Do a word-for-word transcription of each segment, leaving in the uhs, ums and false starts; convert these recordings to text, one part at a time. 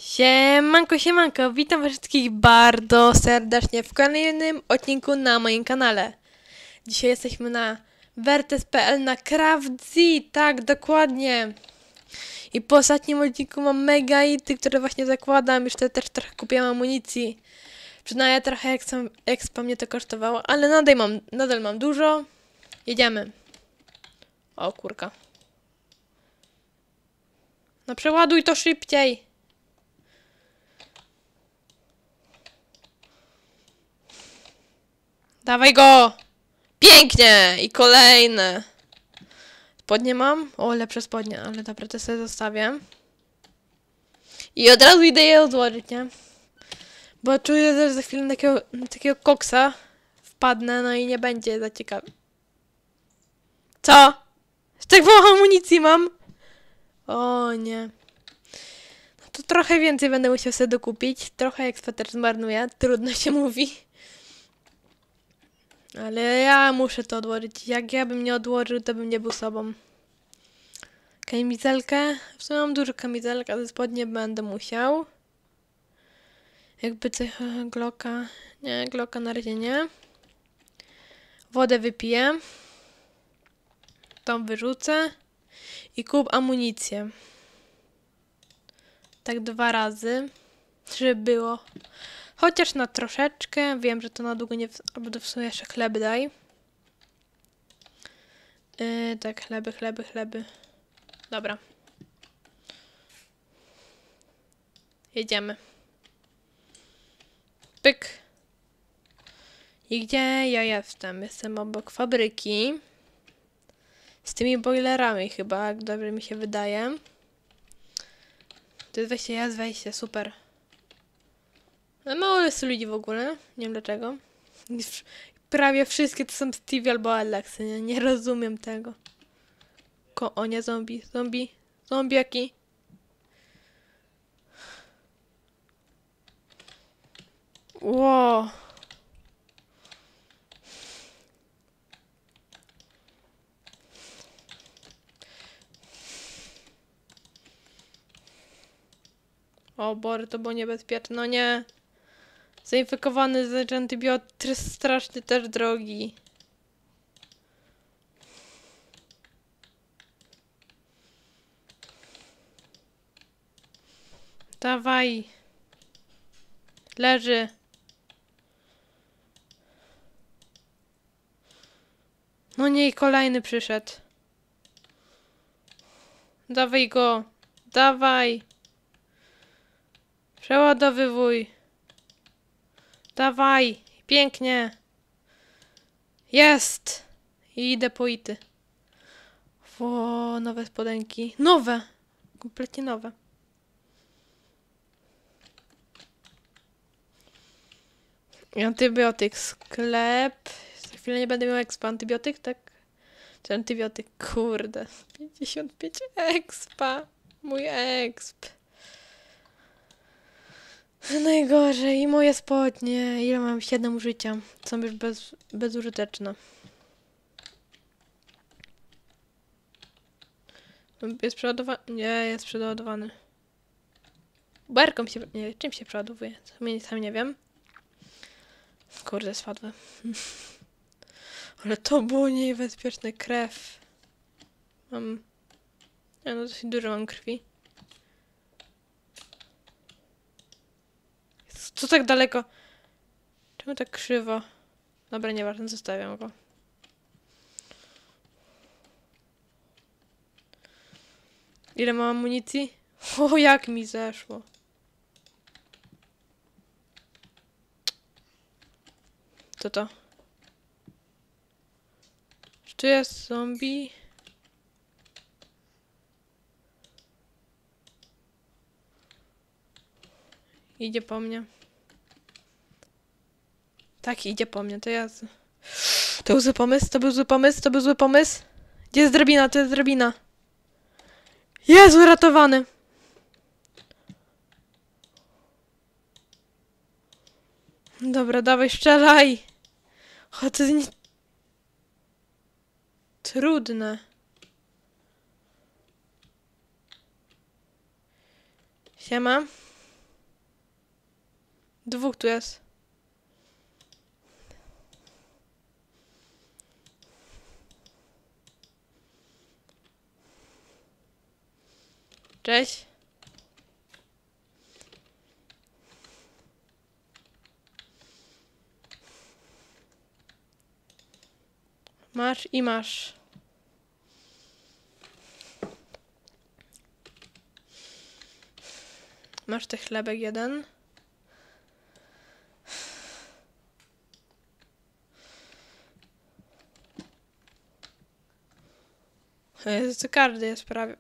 Siemanko, siemanko, witam was wszystkich bardzo serdecznie w kolejnym odcinku na moim kanale. Dzisiaj jesteśmy na wertes kropka p l na CraftZ, tak, dokładnie. I po ostatnim odcinku mam mega ity, które właśnie zakładam, już też trochę kupiłam amunicji. Przyznaję, trochę expa, expa mnie to kosztowało, ale nadal mam, nadal mam dużo. Jedziemy. O kurka. No przeładuj to szybciej. Dawaj go! Pięknie! I kolejne. Spodnie mam? O, lepsze spodnie, ale dobra, to sobie zostawię. I od razu idę je odłożyć, nie? Bo czuję, że za chwilę takiego, takiego koksa wpadnę, no i nie będzie za ciekawe. Co? Z tak mało amunicji mam? O nie. No to trochę więcej będę musiał sobie dokupić. Trochę ekspa też zmarnuję. Trudno się mówi. Ale ja muszę to odłożyć. Jak ja bym nie odłożył, to bym nie był sobą. Kamizelkę. W sumie mam dużo kamizelek, ale spodnie będę musiał. Jakby coś... Glocka. Nie, Glocka na razie nie. Wodę wypiję. Tą wyrzucę. I kup amunicję. Tak dwa razy. Żeby było. Chociaż na troszeczkę. Wiem, że to na długo nie... Albo w sumie jeszcze chleby daj. Yy, tak, chleby, chleby, chleby. Dobra. Jedziemy. Pyk. I gdzie ja jestem? Jestem obok fabryki. Z tymi boilerami chyba, jak dobrze mi się wydaje. To jest wejście, jest wejście, super. Ale mało jest ludzi w ogóle. Nie wiem dlaczego. Prawie wszystkie to są Stevie albo Alex. Nie, nie rozumiem tego. Ko o nie, zombie, zombie, zombiaki. Wow. O Boże, to było niebezpieczne. No nie. Zainfekowany z antybiotyk jest strasznie też drogi. Dawaj. Leży. No nie, i kolejny przyszedł. Dawaj go. Dawaj. Przeładowywuj. Dawaj. Pięknie. Jest. I idę po ity. O, nowe spodenki. Nowe. Kompletnie nowe. I antybiotyk. Sklep. Za chwilę nie będę miał expa. Antybiotyk, tak? Czy antybiotyk? Kurde. pięćdziesiąt pięć expa. Mój exp. Najgorzej. I moje spodnie. Ile mam? siedem użycia. Są już bez, bezużyteczne. Jest przeładowany? Nie, jest przeładowany. Berką się... Nie, czym się przeładowuje? Sam nie wiem. Kurde, spadłem. Ale to było niebezpieczne. Krew. Mam... Ja no dosyć dużo mam krwi. Co tak daleko? Czemu tak krzywo? Dobra, nieważne, zostawiam go. Ile mam amunicji? O, jak mi zeszło. Co to? Czy tu jest zombie? Idzie po mnie. Tak, idzie po mnie, to ja... To był zły pomysł, to był zły pomysł, to był zły pomysł. Gdzie jest drabina? To jest drabina. Jest uratowany. Dobra, dawaj, strzelaj. O, to jest nie... Trudne. Siema. Dwóch tu jest. Cześć. Masz i masz. Masz ten chlebek jeden. Jezu, każdy jest prawie.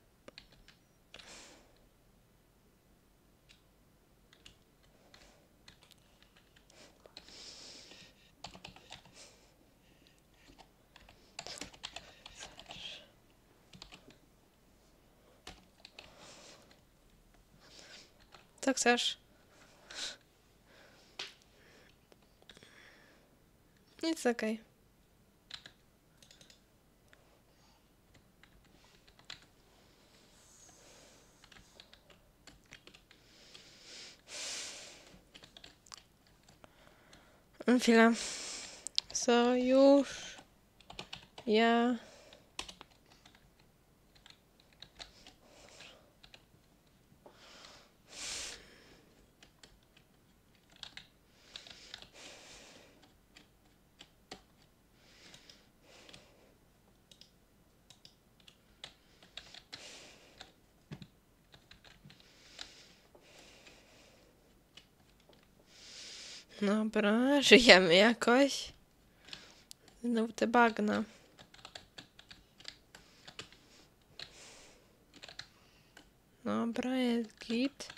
Co chcesz? Nic, okej. Okay. Chwilę. Sojusz. Ja. Dobra, żyjemy jakoś. Znowu te bagna. Dobra, jest git.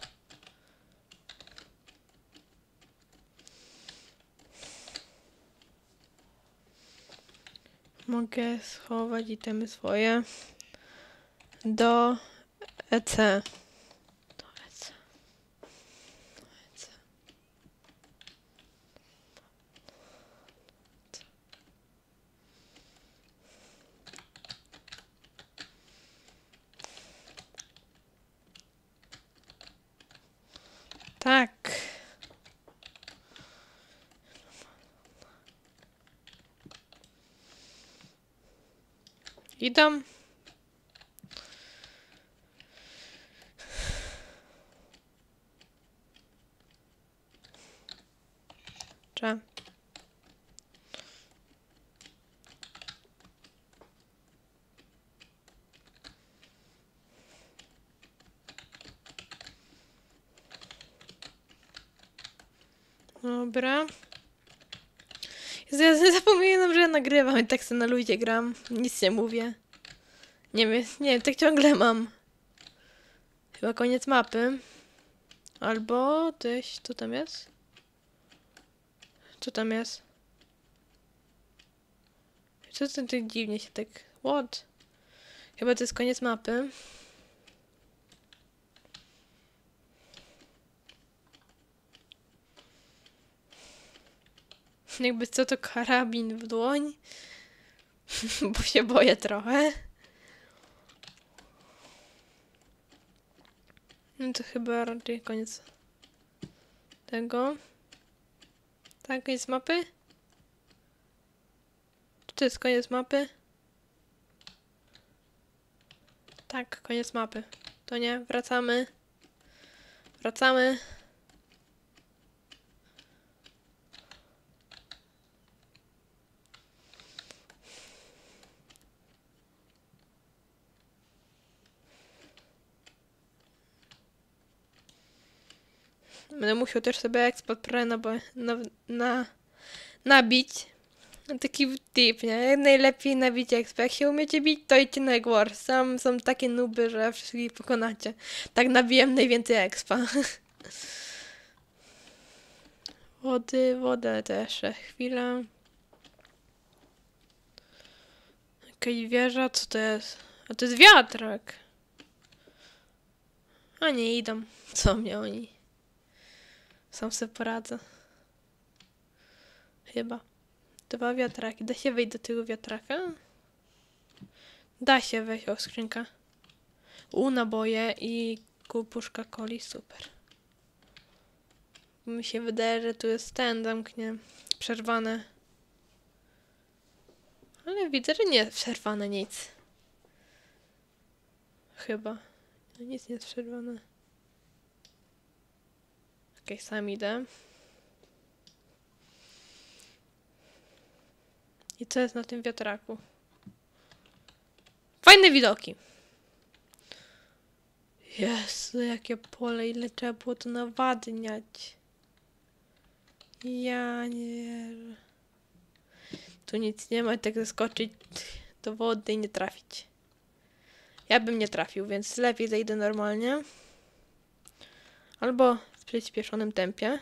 Mogę schować itemy swoje do E C. Do E C. Do E C. Tak. Idą. Cze. Dobra. Ja zapominam, że ja nagrywam i tak sobie na ludzie gram. Nic nie mówię. Nie wiem, nie wiem, tak ciągle mam. Chyba koniec mapy. Albo tyś, co tam jest? Co tam jest? Co to tak dziwnie się tak... What? Chyba to jest koniec mapy. Jakby co, to karabin w dłoń. Bo się boję trochę. No to chyba raczej koniec tego. Tak, koniec mapy? Czy to jest koniec mapy? Tak, koniec mapy. To nie, wracamy. Wracamy. Będę musiał też sobie eksport prawie na, na, na, nabić. Taki tip, nie? Najlepiej nabić exp. Jak się umiecie bić, to idźcie na Egg Wars. Sam są takie nuby, że wszystkich pokonacie. Tak nabiłem najwięcej expa. Wody, wodę też. Chwila. Jakaś wieża, co to jest? A to jest wiatrak. A nie, idą. Co mnie oni? Sam sobie poradzę. Chyba. Dwa wiatraki. Da się wejść do tego wiatraka? Da się wejść. O, skrzynka. U, naboje i kupuszka coli. Super. Mi się wydaje, że tu jest ten zamknie przerwane. Ale widzę, że nie jest przerwane nic. Chyba. No, nic nie jest przerwane. Okej, okay, sam idę. I co jest na tym wiatraku? Fajne widoki. Jezu, jakie pole, ile trzeba było to nawadniać. Ja nie wierzę. Tu nic nie ma, tak zaskoczyć do wody i nie trafić. Ja bym nie trafił, więc lepiej zejdę normalnie. Albo w przyspieszonym tempie.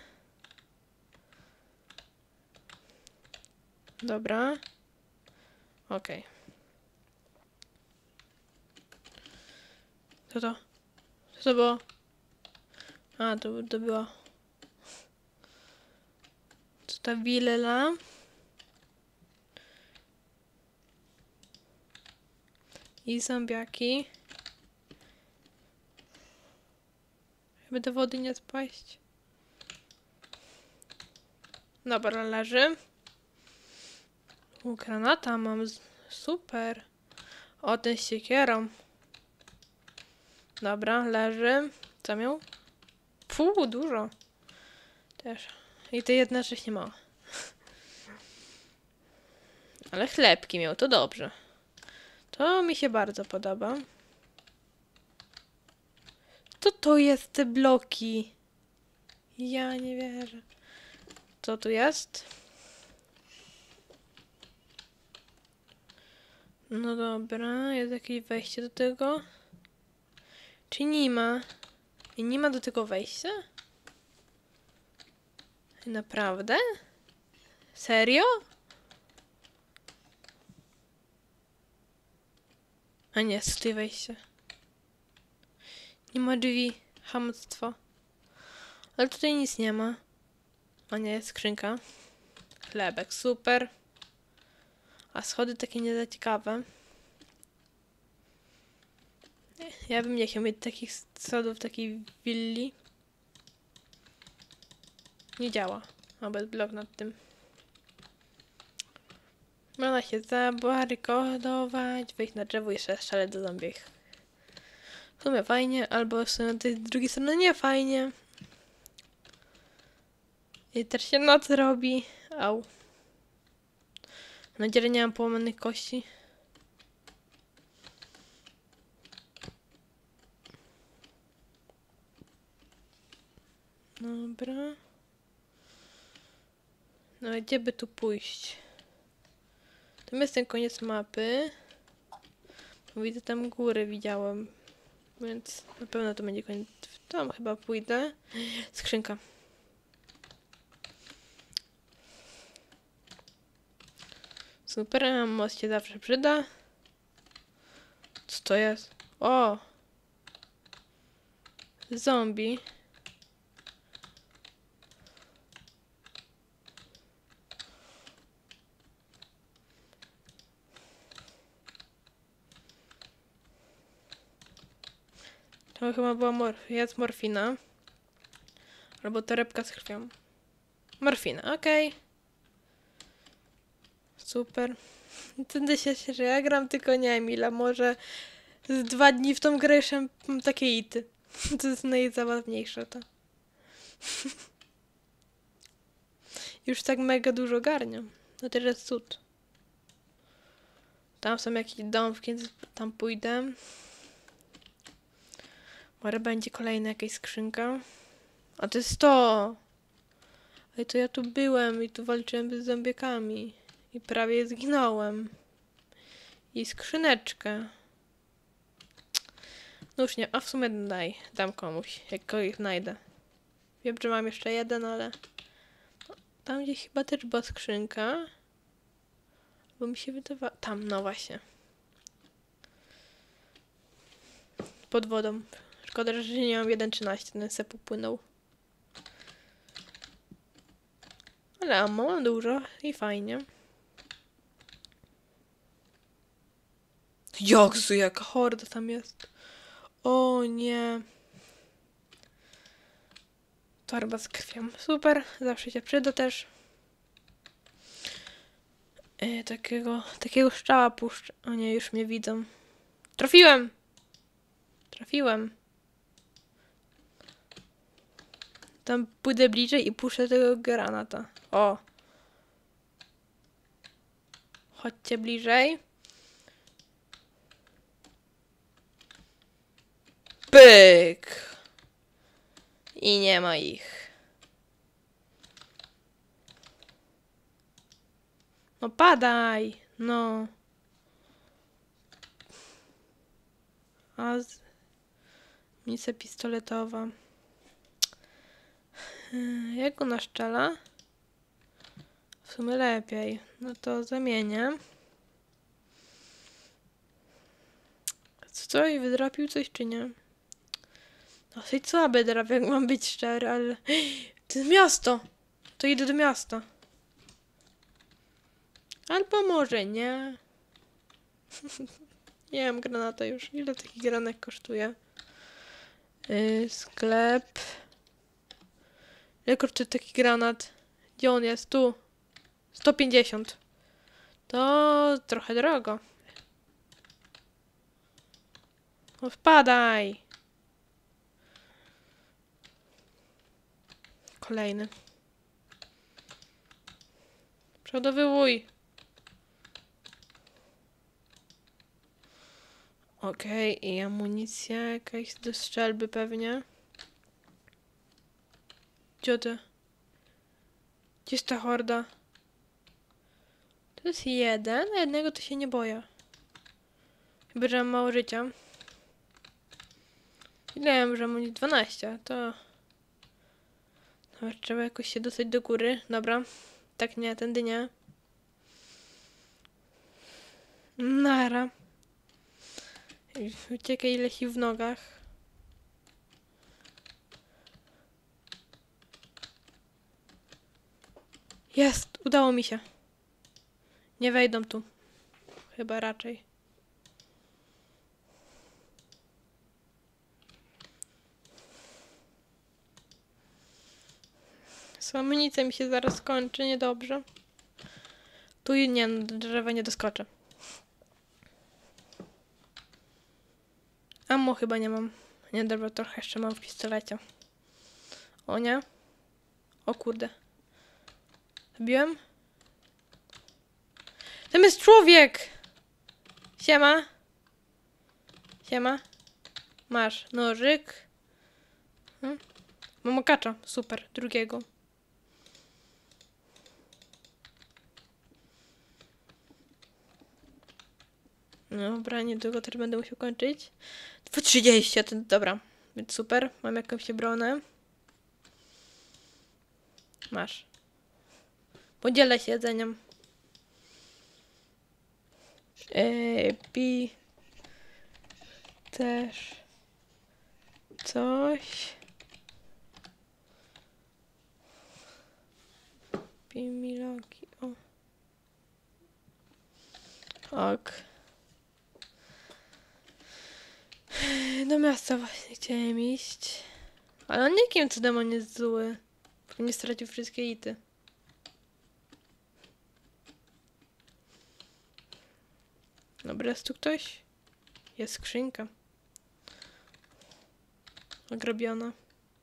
Dobra. Okej. Okay. Co to? Co to było? A, to, to było... To ta willa. I zombiaki. Żeby do wody nie spaść. Dobra, leży. U, granata mam. Super. O, ten z siekierą. Dobra, leży. Co miał? Pół, dużo. Też. I to jednocześnie mało. Ale chlebki miał, to dobrze. To mi się bardzo podoba. Co to jest te bloki? Ja nie wierzę. Co tu jest? No dobra, jest jakieś wejście do tego. Czy nie ma? I nie ma do tego wejścia? Naprawdę? Serio? A nie, jest tutaj wejście. Nie ma drzwi. Chamstwo. Ale tutaj nic nie ma. A nie, jest skrzynka. Chlebek, super. A schody takie nie za ciekawe. Ja bym nie chciał mieć takich schodów, takiej willi. Nie działa. O, bez blok nad tym. Można się zabarykodować, wejść na drzewo i jeszcze strzelać do zombie. W sumie fajnie, albo z tej drugiej strony nie fajnie. I też się noc robi. Au. Mam nadzieję, że nie mam połamanych kości. Dobra. No gdzie by tu pójść? Tam jest ten koniec mapy. Widzę tam górę, widziałem. Więc na pewno to będzie koniec. Tam chyba pójdę. Skrzynka. Super, most się zawsze przyda. Co to jest? O! Zombie. To chyba była mor jest morfina. Albo torebka z krwią. Morfina, okej. Okay. Super. Wtedy się cieszę, że ja gram, tylko nie wiem ile. Może z dwa dni w tą grę jeszcze mam takie ity. To jest najzabawniejsze to. Już tak mega dużo garniam. No też jest cud. Tam są jakieś domki, więc tam pójdę. Może będzie kolejna jakaś skrzynka. A to jest to! Ej, to ja tu byłem i tu walczyłem z zombiekami. I prawie zginąłem. I skrzyneczkę. No już nie, a w sumie daj. Dam komuś, jak kogoś znajdę. Wiem, że mam jeszcze jeden, ale... Tam gdzieś chyba też była skrzynka. Bo mi się wydawało... Tam, no właśnie. Pod wodą. Szkoda, że nie mam jeden trzynaście, ten se popłynął. Ale ammo mam dużo i fajnie. Joksu, jaka horda tam jest. O nie. Torba z krwią. Super, zawsze się przyda też. Yy, takiego, takiego strzała puszczę. O nie, już mnie widzą. Trafiłem! Trafiłem. Tam pójdę bliżej i puszczę tego granata. O! Chodźcie bliżej. Pyk! I nie ma ich. No padaj! No. A z... Misja pistoletowa. Yy, jak ona szczela? W sumie lepiej. No to zamienię. Coś wydrapił coś czy nie? Dosyć słaby drap, jak mam być szczery, ale... To jest miasto! To idę do miasta. Albo może nie. Nie mam granata już. Ile taki granek kosztuje? Yy, sklep. Ile kosztuje taki granat? Gdzie on jest? Tu. sto pięćdziesiąt. To trochę drogo. No wpadaj! Kolejny. Przodowywuj. Okej, okay, i amunicja jakaś do strzelby pewnie. Gdzie ty? Gdzie jest ta horda? To jest jeden, a jednego to się nie boję. Chyba, że mam mało życia. Ile ja mam, że mam dwanaście, to... Dobra, trzeba jakoś się dostać do góry. Dobra. Tak nie, tędy nie. Nara. Uciekaj ile sił w nogach. Jest! Udało mi się. Nie wejdą tu. Chyba raczej. Z amunicja mi się zaraz skończy, niedobrze. Tu nie, do drzewa nie doskoczę. Ammo chyba nie mam. Nie, dobra, trochę jeszcze mam w pistolecie. O nie. O kurde. Zabiłem? Tam jest człowiek! Siema. Siema. Masz nożyk. Hmm? Mam okacza. Super. Drugiego. Dobra, niedługo też będę musiał kończyć. dwa trzydzieści, to dobra. Więc super. Mam jakąś obronę. Masz. Podzielę się jedzeniem. Eee, pi... Też... Coś... Pi miloki, o. Ok. Do miasta właśnie chciałem iść. Ale on jakim cudem on jest zły. Bo nie stracił wszystkie ity. Dobra, jest tu ktoś? Jest skrzynka. Ogrobiona.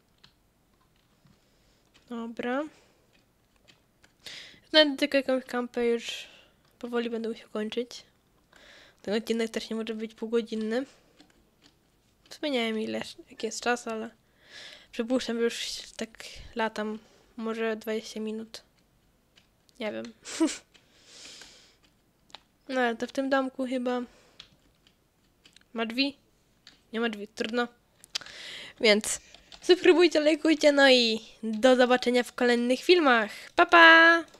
Dobra. Znajdę tylko jakąś kampę, już powoli będę musiał kończyć. Ten odcinek też nie może być półgodzinny. W sumie nie wiem ile, jaki jest czas, ale przypuszczam, że już tak latam. Może dwadzieścia minut. Nie wiem. No ale to w tym domku chyba ma drzwi? Nie ma drzwi, trudno. Więc subskrybujcie, lajkujcie, no i do zobaczenia w kolejnych filmach. Pa, pa!